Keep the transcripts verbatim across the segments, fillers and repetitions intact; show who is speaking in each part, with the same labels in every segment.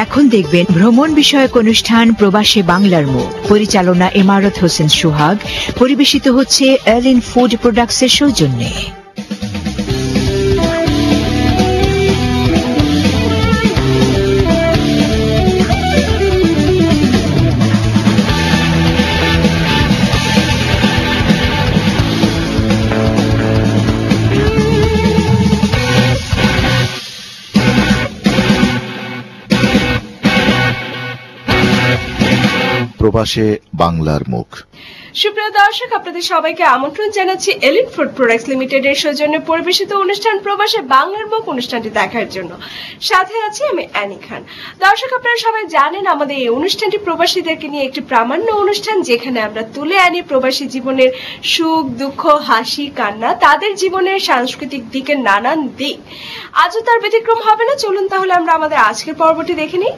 Speaker 1: এখন দেখবেন ভ্রমণ বিষয়ক অনুষ্ঠান প্রবাসে বাংলার মুখ। পরিচালনা ইমারত হোসেন সোহাগ। পরিবেশিত হচ্ছে এলিন ফুড প্রোডাক্টসের সৌজন্যে।
Speaker 2: প্রবাসে বাংলার মুখ।
Speaker 3: সুপ্রিয় দর্শক, আপনাদের সবাইকে আমন্ত্রণ জানাচ্ছি এলিট ফুড প্রোডাক্টস লিমিটেড এর সৌজন্যে পরিবেশিত অনুষ্ঠান প্রবাসে বাংলার মুখ অনুষ্ঠানটি দেখার জন্য সাথে আছি আমি অ্যানি খান। দর্শক, আপনারা সবাই জানেন আমাদের এই অনুষ্ঠানটি প্রবাসীদেরকে নিয়ে একটি প্রামাণ্য অনুষ্ঠান, যেখানে আমরা তুলে আনি প্রবাসী জীবনের সুখ দুঃখ, হাসি কান্না, তাদের জীবনের সাংস্কৃতিক দিকের নানান দিক। আজও তার ব্যতিক্রম হবে না। চলুন তাহলে আমরা আমাদের আজকের পর্বটি দেখে নিই।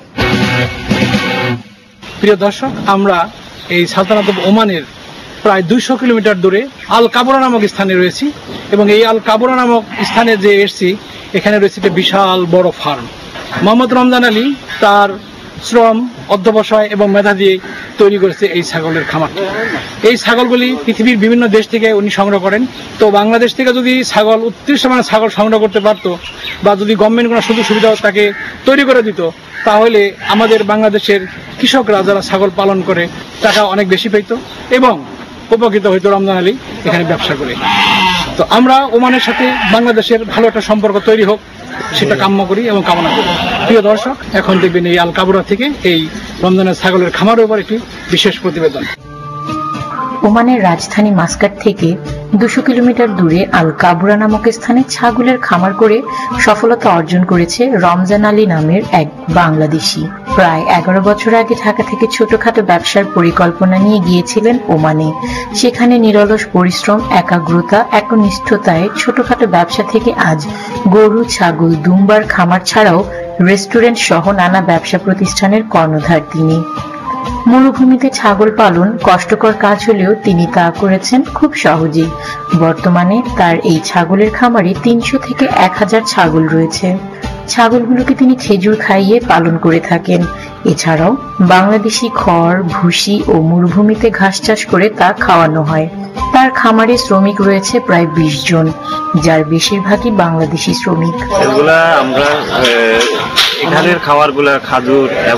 Speaker 4: প্রিয় দর্শক, আমরা এই সালতানাত ওমানের প্রায় দুইশো কিলোমিটার দূরে আল কাবরা নামক স্থানে রয়েছি এবং এই আল কাবরা নামক স্থানে যে এসছি, এখানে রয়েছে একটা বিশাল বড় ফার্ম। মোহাম্মদ রমজান আলী তার শ্রম, অধ্যবসায় এবং মেধা দিয়ে তৈরি করেছে এই ছাগলের খামার। এই ছাগলগুলি পৃথিবীর বিভিন্ন দেশ থেকে উনি সংগ্রহ করেন। তো বাংলাদেশ থেকে যদি ছাগল উৎকৃষ্ট মানের ছাগল সংগ্রহ করতে পারতো বা যদি গভর্নমেন্ট কোনো সুযোগ সুবিধা তাকে তৈরি করে দিত, তাহলে আমাদের বাংলাদেশের কৃষকরা যারা ছাগল পালন করে টাকা অনেক বেশি পেত এবং উপকৃত হইতো রমজান আলী এখানে ব্যবসা করে। তো আমরা ওমানের সাথে বাংলাদেশের ভালো একটা সম্পর্ক তৈরি হোক, সেটা কাম্য করি এবং কামনা করি। প্রিয় দর্শক, এখন দেখবেন এই আল কাবরা থেকে এই রমজানের ছাগলের খামারের উপর একটি বিশেষ প্রতিবেদন।
Speaker 5: ওমানের রাজধানী মাস্কাট থেকে দুশো কিলোমিটার দূরে আল কাবরা নামক স্থানে ছাগলের খামার করে সফলতা অর্জন করেছে রমজান আলী নামের এক বাংলাদেশি। প্রায় এগারো বছর আগে ঢাকা থেকে ছোটখাটো ব্যবসার পরিকল্পনা নিয়ে গিয়েছিলেন ওমানে। সেখানে নিরলস পরিশ্রম, একাগ্রতা, একনিষ্ঠতায় ছোটখাটো ব্যবসা থেকে আজ গরু, ছাগল, দুম্বার খামার ছাড়াও রেস্টুরেন্ট সহ নানা ব্যবসা প্রতিষ্ঠানের কর্ণধার তিনি। মরুভূমিতে ছাগল পালন কষ্টকর কাজ হলেও তিনি তা করেছেন খুব সহজেই। বর্তমানে তার এই ছাগলের খামারে তিনশো থেকে এক হাজার ছাগল রয়েছে। ছাগলগুলোকে তিনি খেজুর খাইয়ে পালন করে থাকেন। এছাড়াও বাংলাদেশি খড়, ভুসি ও মরুভূমিতে ঘাস চাষ করে তা খাওয়ানো হয়। তার খামারে শ্রমিক রয়েছে প্রায় বিশ জন, যার বেশিরভাগই বাংলাদেশি শ্রমিক।
Speaker 6: এগুলা আমরা এখানের খাবার গুলা খাজুর এবং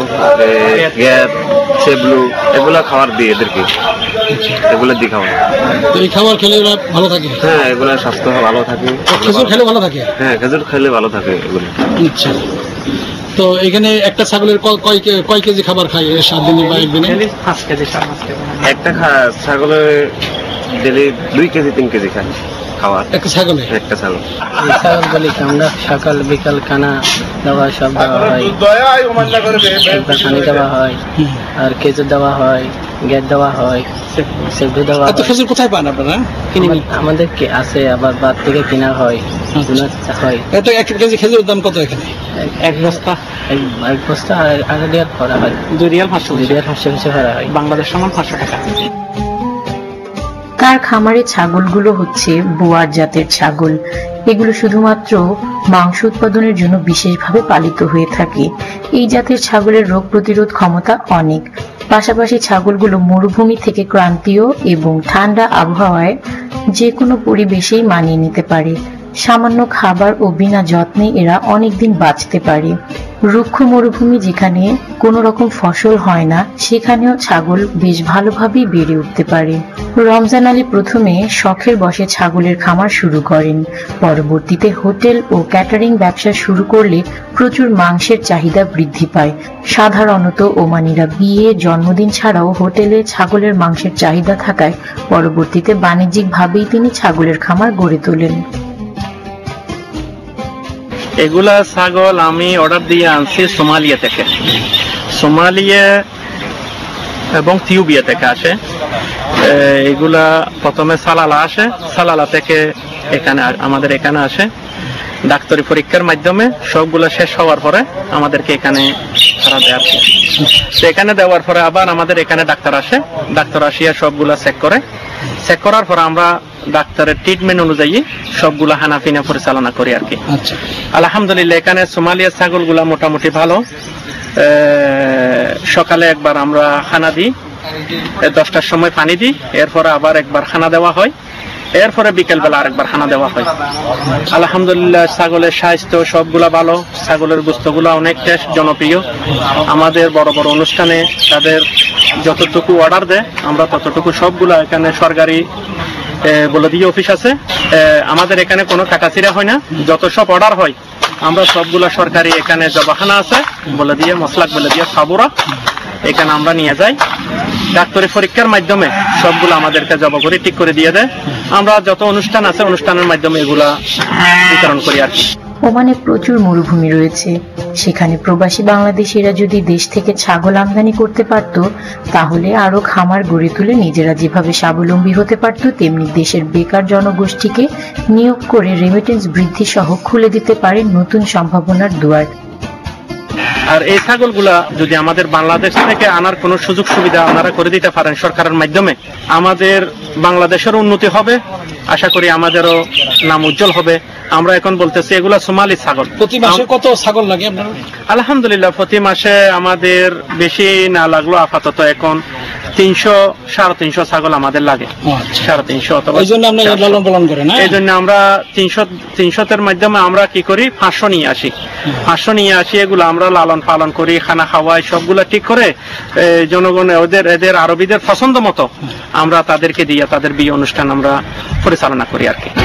Speaker 6: সেবলু এগুলা খাবার দিই এদেরকে, এগুলো দিয়ে খাওয়া।
Speaker 4: এই খাবার খেলে ওরা ভালো থাকে?
Speaker 6: হ্যাঁ, এগুলা স্বাস্থ্য ভালো থাকে।
Speaker 4: খেজুর খেলে ভালো থাকে? হ্যাঁ,
Speaker 6: খেজুর খেলে ভালো থাকে এগুলো।
Speaker 4: আচ্ছা, তো এখানে একটা ছাগলের কয় কেজি খাবার খায় সাত দিনে বা একদিনে?
Speaker 6: পাঁচ কেজি একটা ছাগলের ডেলি দুই কেজি তিন কেজি খায় খাবার
Speaker 4: একটা ছাগলে।
Speaker 6: একটা ছাগল
Speaker 7: ছাগলগুলি আমরা সকাল বিকাল খানা দেওয়া সব দেওয়া হয়, পানি দেওয়া হয়, আর খেজুর দেওয়া হয়, গ্যাস দেওয়া হয়, সেদ্ধ দেওয়া হয়।
Speaker 4: খেজুর কোথায় পান আপনারা?
Speaker 7: আমাদের আছে, আবার বাদ থেকে কেনা হয়, হয়।
Speaker 4: এক কেজি খেজুর দাম কত এখানে?
Speaker 7: এক বস্তা এক বস্তা আগে রিয়াল করা হয়, দুই রিয়াল পাঁচশো দুই রিয়াল পাঁচশো কিছু করা হয়, বাংলাদেশ সমান পাঁচশো টাকা।
Speaker 5: তার খামারে ছাগলগুলো হচ্ছে বোয়ার জাতের ছাগল। এগুলো শুধুমাত্র মাংস উৎপাদনের জন্য বিশেষভাবে পালিত হয়ে থাকে। এই জাতের ছাগলের রোগ প্রতিরোধ ক্ষমতা অনেক। পাশাপাশি ছাগলগুলো মরুভূমি থেকে ক্রান্তীয় এবং ঠান্ডা আবহাওয়ায় যে কোনো পরিবেশেই মানিয়ে নিতে পারে। সামান্য খাবার ও বিনা যত্নে এরা অনেকদিন বাঁচতে পারে। রুক্ষ মরুভূমি যেখানে কোনো রকম ফসল হয় না, সেখানেও ছাগল বেশ ভালোভাবেই বেড়ে উঠতে পারে। রমজান আলী প্রথমে শখের বশে ছাগলের খামার শুরু করেন। পরবর্তীতে হোটেল ও ক্যাটারিং ব্যবসা শুরু করলে প্রচুর মাংসের চাহিদা বৃদ্ধি পায়। সাধারণত ওমানিরা বিয়ে, জন্মদিন ছাড়াও হোটেলে ছাগলের মাংসের চাহিদা থাকায় পরবর্তীতে বাণিজ্যিকভাবেই তিনি ছাগলের খামার গড়ে তোলেন।
Speaker 8: এগুলা ছাগল আমি অর্ডার দিয়ে আনছি সোমালিয়া থেকে। সোমালিয়া এবং থিউবিয়া থেকে আসে। এগুলা প্রথমে সালালা আসে, সালালা থেকে এখানে আমাদের এখানে আসে। ডাক্তারি পরীক্ষার মাধ্যমে সবগুলো শেষ হওয়ার পরে আমাদেরকে এখানে ছাড়া দেয়। তো এখানে দেওয়ার পরে আবার আমাদের এখানে ডাক্তার আসে, ডাক্তার আসিয়া সবগুলা চেক করে। চেক করার পরে আমরা ডাক্তারের ট্রিটমেন্ট অনুযায়ী সবগুলা হানাফিনা পরিচালনা করি আর কি। আলহামদুলিল্লাহ এখানে সোমালিয়া ছাগলগুলা মোটামুটি ভালো। সকালে একবার আমরা খানা দিই, দশটার সময় পানি দিই, এরপরে আবার একবার খানা দেওয়া হয়, এরপরে বিকেলবেলা আরেকবার খানা দেওয়া হয়। আলহামদুলিল্লাহ ছাগলের স্বাস্থ্য সবগুলা ভালো, ছাগলের গোস্তগুলো অনেক টেস্ট, জনপ্রিয়। আমাদের বড় বড় অনুষ্ঠানে তাদের যতটুকু অর্ডার দেয় আমরা ততটুকু সবগুলা, এখানে সরকারি বলে দিয়ে অফিস আছে, আমাদের এখানে কোনো কাটাছিড়া হয় না, যত সব অর্ডার হয় আমরা সবগুলা সরকারি, এখানে জবাখানা আছে বলে দিয়ে মশলাক বলে দিয়ে সাবুরা, এখানে আমরা নিয়ে যাই, ডাক্তারি পরীক্ষার মাধ্যমে সবগুলো আমাদেরকে জবা করে ঠিক করে দিয়ে দেয়। আমরা যত অনুষ্ঠান আছে অনুষ্ঠানের মাধ্যমে এগুলা বিতরণ করি আর কি।
Speaker 5: ওমানে প্রচুর মরুভূমি রয়েছে, সেখানে প্রবাসী বাংলাদেশিরা যদি দেশ থেকে ছাগল আমদানি করতে পারত তাহলে আরো খামার গড়ে তুলে নিজেরা যেভাবে স্বাবলম্বী হতে পারত, তেমনি দেশের বেকার জনগোষ্ঠীকে নিয়োগ করে রেমিটেন্স বৃদ্ধি সহ খুলে দিতে পারে নতুন সম্ভাবনার দুয়ার।
Speaker 8: আর এই ছাগলগুলা যদি আমাদের বাংলাদেশ থেকে আনার কোনো সুযোগ সুবিধা আপনারা করে দিতে পারেন সরকারের মাধ্যমে, আমাদের বাংলাদেশের উন্নতি হবে, আশা করি আমাদেরও নাম উজ্জ্বল হবে। আমরা এখন বলতেছি এগুলা সোমালি ছাগল।
Speaker 4: প্রতি মাসে কত ছাগল লাগে আপনার?
Speaker 8: আলহামদুলিল্লাহ প্রতি মাসে আমাদের বেশি না লাগলো আপাতত এখন তিনশো সাড়ে তিনশো ছাগল আমাদের লাগে, সাড়ে তিনশো।
Speaker 4: এই জন্য আমরা লালন পালন করি না,
Speaker 8: এই জন্য আমরা তিনশো তিনশোতের মাধ্যমে আমরা কি করি পাঁচশো নিয়ে আসি, পাঁচশো নিয়ে আসি, এগুলো আমরা লালন পালন করি, খানা খাওয়াই, সবগুলা ঠিক করে জনগণ ওদের এদের আরবিদের পছন্দ মতো আমরা তাদেরকে দিয়ে তাদের বিয়ে অনুষ্ঠান আমরা পরিচালনা করি আর কি।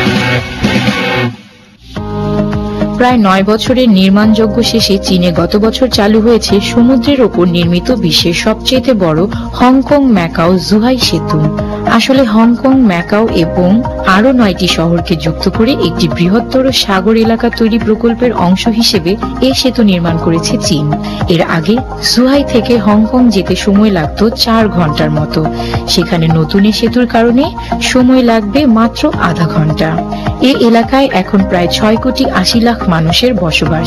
Speaker 5: প্রায় নয় বছরের নির্মাণযজ্ঞ শেষে চীনে গত বছর চালু হয়েছে সমুদ্রের ওপর নির্মিত বিশ্বের সবচেয়ে বড় হংকং ম্যাকাও জুহাই সেতু। আসলে হংকং, ম্যাকাও এবং আরো নয়টি শহরকে যুক্ত করে একটি বৃহত্তর সাগর এলাকা তৈরি প্রকল্পের অংশ হিসেবে এই সেতু নির্মাণ করেছে চীন। এর আগে জুহাই থেকে হংকং যেতে সময় লাগত চার ঘন্টার মতো, সেখানে নতুন এই সেতুর কারণে সময় লাগবে মাত্র আধা ঘন্টা। এই এলাকায় এখন প্রায় ছয় কোটি আশি লাখ মানুষের বসবাস।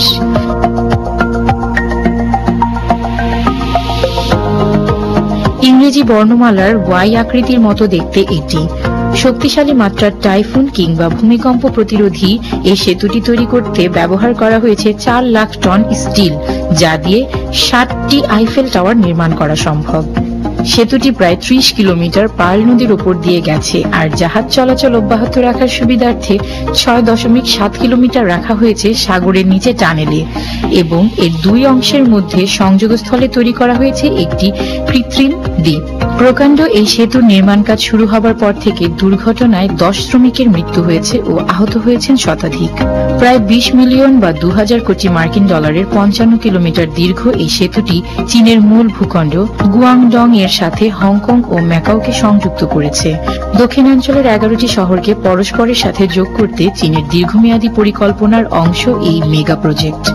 Speaker 5: ইংরেজি বর্ণমালার ওয়াই আকৃতির মতো দেখতে এটি। শক্তিশালী মাত্রার টাইফুন কিংবা ভূমিকম্প প্রতিরোধী এই সেতুটি তৈরি করতে ব্যবহার করা হয়েছে চার লাখ টন স্টিল, যা দিয়ে ষাটটি আইফেল টাওয়ার নির্মাণ করা সম্ভব। সেতুটি প্রায় ত্রিশ কিলোমিটার পার্ল নদীর উপর দিয়ে গেছে, আর জাহাজ চলাচল অব্যাহত রাখার সুবিধার্থে ছয় দশমিক সাত কিলোমিটার রাখা হয়েছে সাগরের নিচে টানেলে, এবং এর দুই অংশের মধ্যে সংযোগস্থলে তৈরি করা হয়েছে একটি কৃত্রিম দ্বীপ। প্রকাণ্ড এই সেতুর নির্মাণ কাজ শুরু হবার পর থেকে দুর্ঘটনায় দশ শ্রমিকের মৃত্যু হয়েছে ও আহত হয়েছেন শতাধিক। প্রায় বিশ মিলিয়ন বা দু হাজার কোটি মার্কিন ডলারের পঞ্চান্ন কিলোমিটার দীর্ঘ এই সেতুটি চীনের মূল ভূখণ্ড গুয়াংডং এর সাথে হংকং ও ম্যাকাওকে সংযুক্ত করেছে। দক্ষিণাঞ্চলের এগারোটি শহরকে পরস্পরের সাথে যোগ করতে চীনের দীর্ঘমেয়াদী পরিকল্পনার অংশ এই মেগা প্রজেক্ট।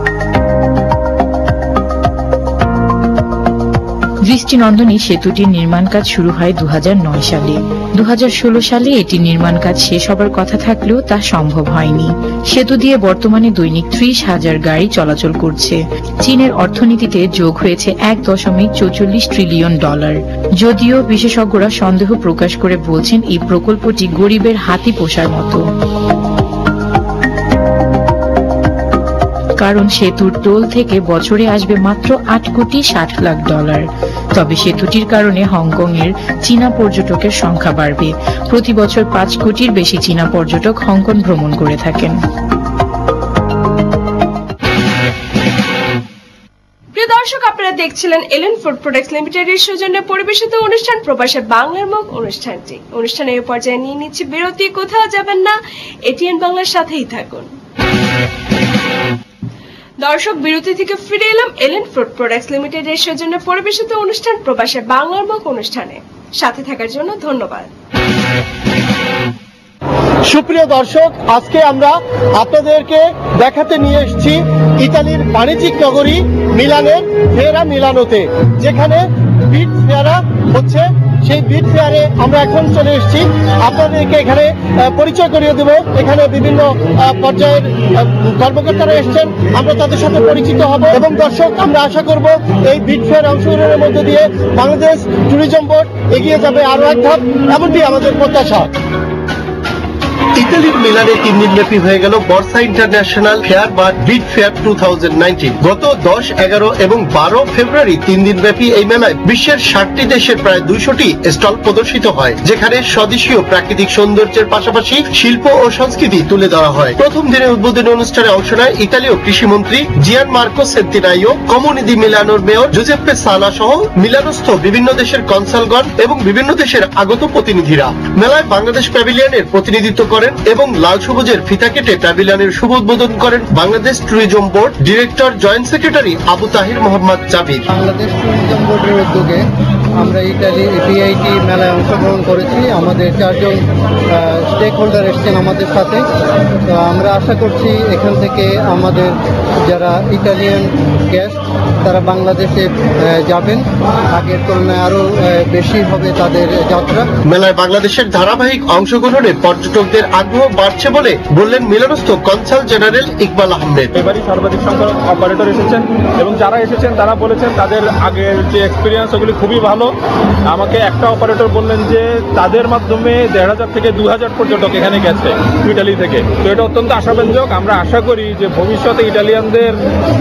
Speaker 5: দৃষ্টিনন্দনী সেতুটির নির্মাণ কাজ শুরু হয় দু হাজার নয় সালে। দু হাজার ষোলো সালে এটি নির্মাণ কাজ শেষ হবার কথা থাকলেও তা সম্ভব হয়নি। সেতু দিয়ে বর্তমানে দৈনিক ত্রিশ হাজার গাড়ি চলাচল করছে। চীনের অর্থনীতিতে যোগ হয়েছে এক দশমিক চৌচল্লিশ ট্রিলিয়ন ডলার। যদিও বিশেষজ্ঞরা সন্দেহ প্রকাশ করে বলছেন এই প্রকল্পটি গরিবের হাতি পোষার মতো, কারণ সেতুর টোল থেকে বছরে আসবে মাত্র আট কোটি ষাট লাখ ডলার। তবে সেতুটির কারণে হংকং এর চীনা পর্যটকের সংখ্যা বাড়বে। প্রতি বছর পাঁচ কোটির বেশি চীনা পর্যটক হংকং ভ্রমণ করে থাকেন।
Speaker 3: প্রিয় দর্শক, আপনারা দেখছিলেন এলিন ফুড প্রোডাক্টস লিমিটেডের সৌজন্যে পরিবেশিত অনুষ্ঠান প্রবাসে বাংলার মুখ অনুষ্ঠানটি। অনুষ্ঠানে এই পর্যায়ে নিয়ে নিচ্ছে বিরতি, কোথাও যাবেন না, এটিএন বাংলার সাথেই থাকুন। দর্শক, বিরতি থেকে ফিরে এলাম এলিন ফুড প্রোডাক্টস লিমিটেডের সৌজন্যে পরিবেশিত অনুষ্ঠান প্রবাসে বাংলার মুখ অনুষ্ঠানে। সাথে থাকার জন্য ধন্যবাদ।
Speaker 9: সুপ্রিয় দর্শক, আজকে আমরা আপনাদেরকে দেখাতে নিয়ে এসেছি ইতালির বাণিজ্যিক নগরী মিলানের ফেরা মিলানোতে, যেখানে বিট ফেয়ারা হচ্ছে। সেই বিট ফেয়ারে আমরা এখন চলে এসেছি, আপনাদেরকে এখানে পরিচয় করিয়ে দেব। এখানে বিভিন্ন পর্যায়ের কর্মকর্তারা এসছেন, আমরা তাদের সাথে পরিচিত হব। এবং দর্শক, আমরা আশা করব এই বিট ফেয়ার অংশগ্রহণের মধ্যে দিয়ে বাংলাদেশ ট্যুরিজম বোর্ড এগিয়ে যাবে আরো এক ধাপ, এমনটি আমাদের প্রত্যাশা। ইতালির মিলানে তিন দিনব্যাপী হয়ে গেল বর্সা ইন্টারন্যাশনাল ফেয়ার বা BIT Fair two thousand nineteen. গত দশ এগারো এবং বারো ফেব্রুয়ারি তিন দিনব্যাপী এই মেলায় বিশ্বের ষাটটি দেশের প্রায় দুইশোটি স্টল প্রদর্শিত হয়, যেখানে স্বদেশীয় প্রাকৃতিক সৌন্দর্যের পাশাপাশি শিল্প ও সংস্কৃতি তুলে ধরা হয়। প্রথম দিনের উদ্বোধনী অনুষ্ঠানে অংশ নেয় ইতালীয় কৃষিমন্ত্রী জিয়ান মার্কো সেন্তিনাইও, কমিউনি দি মিলানোর মেয়র জুজেপ্পে সালা সহ মিলানস্থ বিভিন্ন দেশের কনসালগণ এবং বিভিন্ন দেশের আগত প্রতিনিধিরা। মেলায় বাংলাদেশ প্যাভিলিয়নের প্রতিনিধিত্ব করেন এবং লাল সবুজের ফিতা কেটে প্যাভিলিয়নের শুভ উদ্বোধন করেন Bangladesh Tourism Board director joint secretary Abu Tahir Mohammad Jabir.
Speaker 10: Bangladesh Tourism বোর্ডের উদ্যোগে আমরা ইতালি বিআইটি মেলায় অংশগ্রহণ করেছি। আমাদের চারজন স্টেক হোল্ডার এসছেন আমাদের সাথে। তো আমরা আশা করছি এখান থেকে আমাদের যারা ইটালিয়ান গেস্ট তারা বাংলাদেশে যাবেন, আগের তুলনায় আরো বেশি হবে তাদের যাত্রা।
Speaker 9: মেলায় বাংলাদেশের ধারাবাহিক অংশগ্রহণে পর্যটকদের আগ্রহ বাড়ছে বলে বললেন মিলানস্থ কনসাল জেনারেল ইকবাল আহমেদ।
Speaker 11: এবারই সর্বাধিক সংখ্যক অপারেটর এসেছেন এবং যারা এসেছেন তারা বলেছেন তাদের আগের যে এক্সপিরিয়েন্স ওগুলি খুবই ভালো। আমাকে একটা অপারেটর বললেন যে তাদের মাধ্যমে দেড় হাজার থেকে দু হাজার পর্যটক এখানে গেছে ইটালি থেকে। তো এটা অত্যন্ত আশাব্যঞ্জক। আমরা আশা করি যে ভবিষ্যতে ইটালিয়ানদের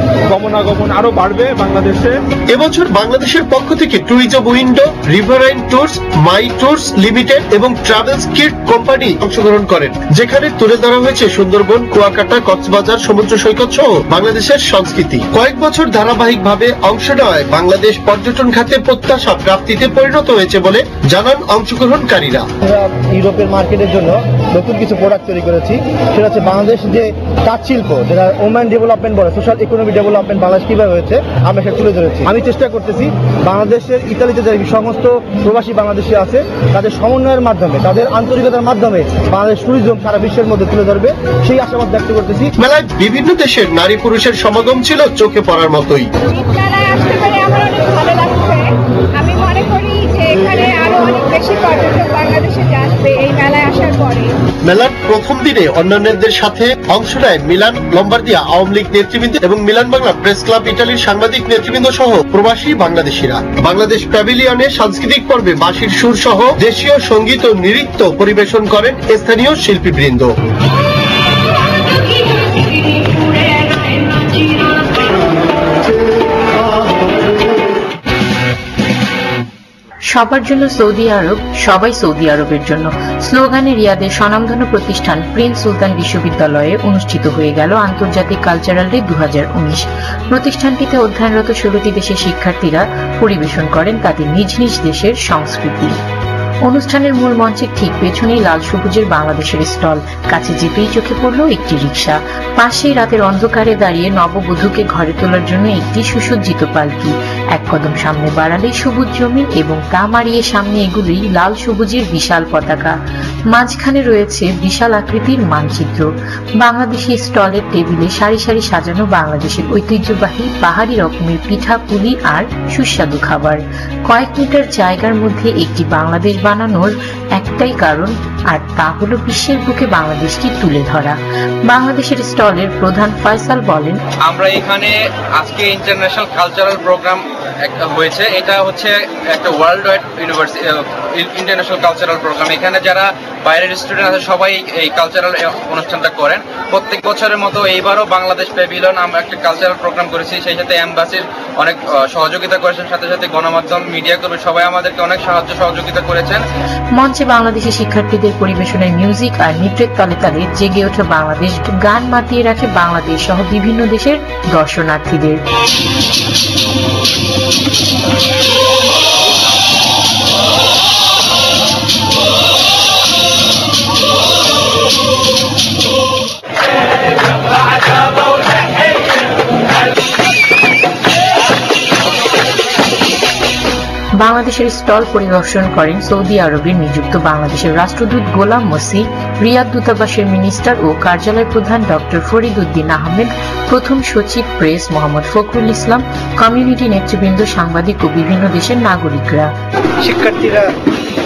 Speaker 11: গমনাগমন আরো বাড়বে বাংলাদেশে।
Speaker 9: এবছর বাংলাদেশের পক্ষ থেকে Tourism Window, Riverine Tours, My Tours Limited এবং ট্রাভেলস কিট কোম্পানি অংশগ্রহণ করেন, যেখানে তুলে ধরা হয়েছে সুন্দরবন, কুয়াকাটা, কক্সবাজার সমুদ্র সৈকত সহ বাংলাদেশের সংস্কৃতি। কয়েক বছর ধারাবাহিকভাবে অংশ নেওয়ায় বাংলাদেশ পর্যটন খাতে প্রত্যাশা প্রাপ্তিতে পরিণত হয়েছে বলে জানান অংশগ্রহণকারীরা।
Speaker 10: আমরা ইউরোপের মার্কেটের জন্য নতুন কিছু প্রোডাক্ট তৈরি করেছি, সেটা হচ্ছে বাংলাদেশ যে তাঁত শিল্প, যেটা ওম্যান ডেভেলপমেন্ট বলে, সোশ্যাল ইকোনমি ডেভেলপমেন্ট বাংলাদেশ কিভাবে হয়েছে আমরা সেটা তুলে ধরেছি। আমি চেষ্টা করতেছি বাংলাদেশের ইতালিতে যে সমস্ত প্রবাসী বাংলাদেশি আছে তাদের সমন্বয়ের মাধ্যমে, তাদের আন্তরিকতার মাধ্যমে বাংলাদেশ ট্যুরিজম সারা বিশ্বের মধ্যে তুলে ধরবে, সেই আশাবাদ ব্যক্ত করতেছি।
Speaker 9: মেলায় বিভিন্ন দেশের নারী পুরুষের সমাগম ছিল চোখে পড়ার মতোই।
Speaker 12: আমি মনে করি যে এখানে আরো অনেক বেশি পর্যটক বাংলাদেশে আসবে এই মেলায় আসার পরে।
Speaker 9: মেলার প্রথম দিনে অন্যান্যদের সাথে অংশ নেয় মিলান লম্বার্দিয়া আওয়ামী লীগ নেতৃবৃন্দ এবং মিলান বাংলা প্রেস ক্লাব ইটালির সাংবাদিক নেতৃবৃন্দ সহ প্রবাসী বাংলাদেশিরা। বাংলাদেশ প্যাভিলিয়নে সাংস্কৃতিক পর্বে বাঁশির সুর সহ দেশীয় সঙ্গীত ও নৃত্য পরিবেশন করেন স্থানীয় শিল্পীবৃন্দ।
Speaker 5: সবার জন্য সৌদি আরব, সবাই সৌদি আরবের জন্য স্লোগানে রিয়াদের স্বনামধন্য প্রতিষ্ঠান প্রিন্স সুলতান বিশ্ববিদ্যালয়ে অনুষ্ঠিত হয়ে গেল আন্তর্জাতিক কালচারাল ডে দু হাজার উনিশ। প্রতিষ্ঠানটিতে অধ্যয়নরত ষোলোটি দেশের শিক্ষার্থীরা পরিবেশন করেন তাদের নিজ নিজ দেশের সংস্কৃতি। অনুষ্ঠানের মূল মঞ্চের ঠিক পেছনেই লাল সবুজের বাংলাদেশের স্টল। কাছে যেতেই চোখে পড়ল একটি রিক্সা, পাশেই রাতের অন্ধকারে দাঁড়িয়ে নববধূকে ঘরে তোলার জন্য একটি সুসজ্জিত পালকি। এক কদম সামনে বাড়ালেই সবুজ জমি এবং তা মারিয়ে সামনে এগুলি লাল সবুজের বিশাল পতাকা। মাঝখানে রয়েছে বিশাল আকৃতির মানচিত্র। বাংলাদেশি স্টলের টেবিলে সারি সারি সাজানো বাংলাদেশের ঐতিহ্যবাহী পাহাড়ি রকমের পিঠা, পুলি আর সুস্বাদু খাবার। কয়েক মিটার জায়গার মধ্যে একটি বাংলাদেশ বানানোর একটাই কারণ, আর তা হলো বিশ্বের বুকে বাংলাদেশকে তুলে ধরা। বাংলাদেশের স্টলের প্রধান ফয়সাল বলেন,
Speaker 13: আমরা এখানে আজকে ইন্টারন্যাশনাল কালচারাল প্রোগ্রাম হয়েছে। এটা হচ্ছে একটা world wide university international cultural programme. এখানে যারা বাইরের স্টুডেন্ট আছে সবাই এই কালচারাল অনুষ্ঠানটা করেন। প্রত্যেক বছরের মতো এইবারও বাংলাদেশ প্যাভিলিয়ন আমরা একটা কালচারাল প্রোগ্রাম করেছি, সেই সাথে এম্বাসির অনেক সহযোগিতা করেছেন, সাথে সাথে গণমাধ্যম, মিডিয়া কর্মী সবাই আমাদেরকে অনেক সাহায্য সহযোগিতা করেছেন।
Speaker 5: মঞ্চে বাংলাদেশি শিক্ষার্থীদের পরিবেশনায় মিউজিক আর নৃত্যের তালে তালে জেগে ওঠে বাংলাদেশ গান মাতিয়ে রাখে বাংলাদেশ সহ বিভিন্ন দেশের দর্শনার্থীদের। বাংলাদেশের স্টল পরিদর্শন করেন সৌদি আরবের নিযুক্ত বাংলাদেশের রাষ্ট্রদূত গোলাম মসি, রিয়াদ দূতাবাসের মিনিস্টার ও কার্যালয় প্রধান ডক্টর ফরিদ উদ্দিন আহমেদ, প্রথম সচিব প্রেস মোহাম্মদ ফখরুল ইসলাম, কমিউনিটি নেতৃবৃন্দ, সাংবাদিক ও বিভিন্ন দেশের নাগরিকরা।
Speaker 10: শিক্ষার্থীরা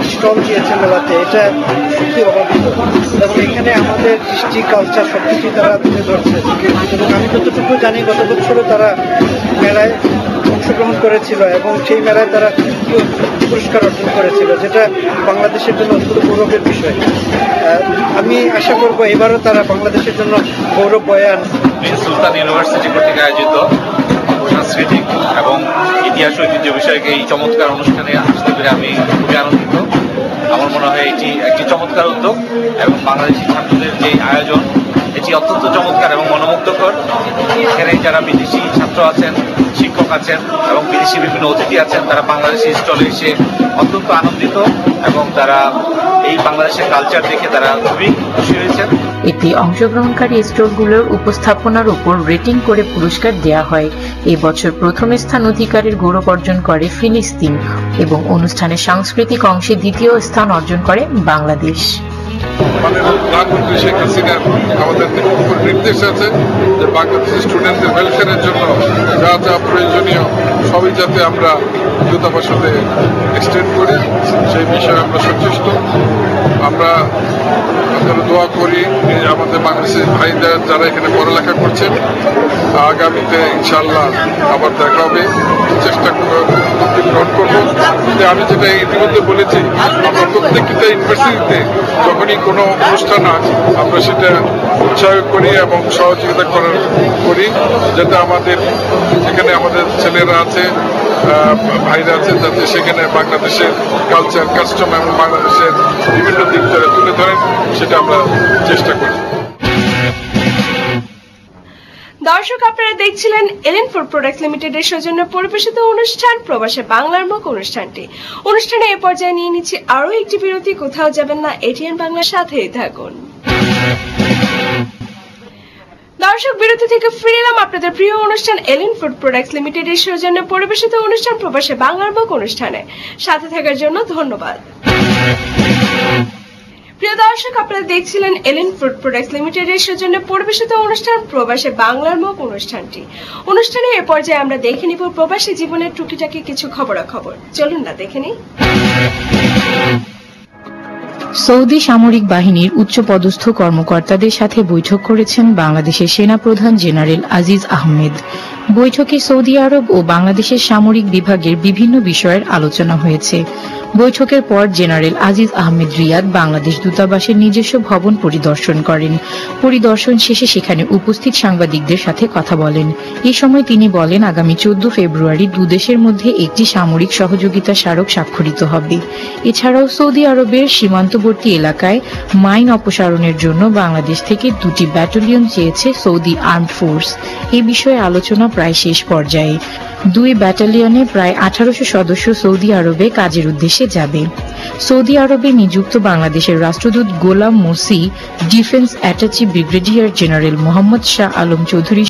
Speaker 14: স্টল দিয়েছে মেলাতে, এটা সত্যি অভাবিত। এবং এখানে আমাদের কৃষ্টি কালচার সব কিছুই তারা তুলে ধরছে। এবং আমি যতটুকু জানি গত বছরও তারা মেলায় অংশগ্রহণ করেছিল এবং সেই মেলায় তারা তৃতীয় পুরস্কার অর্জন করেছিল, যেটা বাংলাদেশের জন্য অত্যন্ত গৌরবের বিষয়। আমি আশা করব এবারও তারা বাংলাদেশের জন্য গৌরব বয়ে আনবে।
Speaker 15: সুলতান ইউনিভার্সিটি কর্তৃক আয়োজিত সাংস্কৃতিক এবং ইতিহাস ঐতিহ্য বিষয়ক এই চমৎকার অনুষ্ঠানে আসতে পেরে আমি খুবই আনন্দিত। আমার মনে হয় এটি একটি চমৎকার উদ্যোগ এবং বাংলাদেশি ছাত্রদের যে আয়োজন এটি অত্যন্ত চমৎকার এবং মনোমুগ্ধকর। এখানে যারা বিদেশি ছাত্র আছেন, শিক্ষক আছেন এবং বিদেশি বিভিন্ন অতিথি আছেন, তারা বাংলাদেশি স্টলে এসে অত্যন্ত আনন্দিত এবং তারা এই বাংলাদেশের কালচার দেখে তারা খুবই খুশি হয়েছেন।
Speaker 5: এতে অংশগ্রহণকারী স্টলগুলোর উপস্থাপনার উপর রেটিং করে পুরস্কার দেয়া হয়। এই বছর প্রথম স্থান অধিকারের গৌরব অর্জন করে ফিলিস্তিন এবং অনুষ্ঠানের সাংস্কৃতিক অংশে দ্বিতীয় স্থান অর্জন করে বাংলাদেশ।
Speaker 16: প্রধানমন্ত্রী শেখ হাসিনার আমাদের নির্দেশ আছে যে বাংলাদেশের স্টুডেন্টদের ওয়েলফেয়ারের জন্য যা যা প্রয়োজনীয় সবই যাতে আমরা দূতাবাসে এক্সটেন্ড করি, সেই বিষয়ে আমরা সচেষ্ট। আমরা দোয়া করি আমাদের বাংলাদেশের ভাইদের যারা এখানে পড়ালেখা করছেন, আগামীতে ইনশাল্লাহ আবার দেখা হবে, চেষ্টা গ্রহণ করবো। আমি যেটা ইতিমধ্যে বলেছি, আমরা প্রত্যেকটা ইউনিভার্সিটিতে যখনই কোনো অনুষ্ঠান হয় আমরা সেটা উৎসাহ করি এবং সহযোগিতা করার করি, যাতে আমাদের এখানে আমাদের ছেলেরা আছে, ভাইরা আছে, যাতে সেখানে বাংলাদেশের কালচার, কাস্টম এবং বাংলাদেশের বিভিন্ন দিক যারা তুলে ধরেন সেটা আমরা চেষ্টা করি।
Speaker 3: দর্শক, আপনারা দেখছিলেন এলিন ফুড প্রোডাক্টস লিমিটেডের সৌজন্য পরিবেশিত অনুষ্ঠান প্রবাসে বাংলার মুখ অনুষ্ঠানটি। অনুষ্ঠানে এ পর্যায়ে নিয়ে নিচ্ছি আরো একটি বিরতি। কোথাও যাবেন না, এটিএন বাংলার সাথেই থাকুন। দর্শক, বিরতি থেকে ফিরে এলাম আপনাদের প্রিয় অনুষ্ঠান এলিন ফুড প্রোডাক্টস লিমিটেডের সৌজন্য পরিবেশিত অনুষ্ঠান প্রবাসে বাংলার মুখ অনুষ্ঠানে সাথে থাকার জন্য ধন্যবাদ। প্রিয় দর্শক, আপনারা দেখছিলেন এলিন ফুড প্রোডাক্টস লিমিটেডের সৌজন্য পরিবেশিত অনুষ্ঠান প্রবাসে বাংলার মুখ অনুষ্ঠানটি। অনুষ্ঠানে এ পর্যায়ে আমরা দেখে নিব প্রবাসী জীবনের টুকিটাকি কিছু খবরাখবর। চলুন না দেখে নিই।
Speaker 5: সৌদি সামরিক বাহিনীর উচ্চপদস্থ কর্মকর্তাদের সাথে বৈঠক করেছেন বাংলাদেশের সেনাপ্রধান জেনারেল আজিজ আহমেদ। বৈঠকে সৌদি আরব ও বাংলাদেশের সামরিক বিভাগের বিভিন্ন বিষয়ের আলোচনা হয়েছে। বৈঠকের পর জেনারেল আজিজ আহমেদ রিয়াদ বাংলাদেশ দূতাবাসের নিজস্ব ভবন পরিদর্শন করেন। পরিদর্শন শেষে সেখানে উপস্থিত সাংবাদিকদের সাথে কথা বলেন। এ সময় তিনি বলেন, আগামী চোদ্দ ফেব্রুয়ারি দুদেশের মধ্যে একটি সামরিক সহযোগিতা স্মারক স্বাক্ষরিত হবে। এছাড়াও সৌদি আরবের সীমান্তবর্তী এলাকায় মাইন অপসারণের জন্য বাংলাদেশ থেকে দুটি ব্যাটালিয়ন চেয়েছে সৌদি আর্মড ফোর্স। এ বিষয়ে আলোচনা প্রায় শেষ পর্যায়ে। দুই ব্যাটালিয়নে প্রায় আঠারোশো সদস্য সৌদি আরবে কাজের উদ্দেশ্যে যাবে। সৌদি আরবে নিযুক্ত বাংলাদেশের রাষ্ট্রদূত Golam Mosi defence attache brigadier general Mohammad Shah Alam চৌধুরীর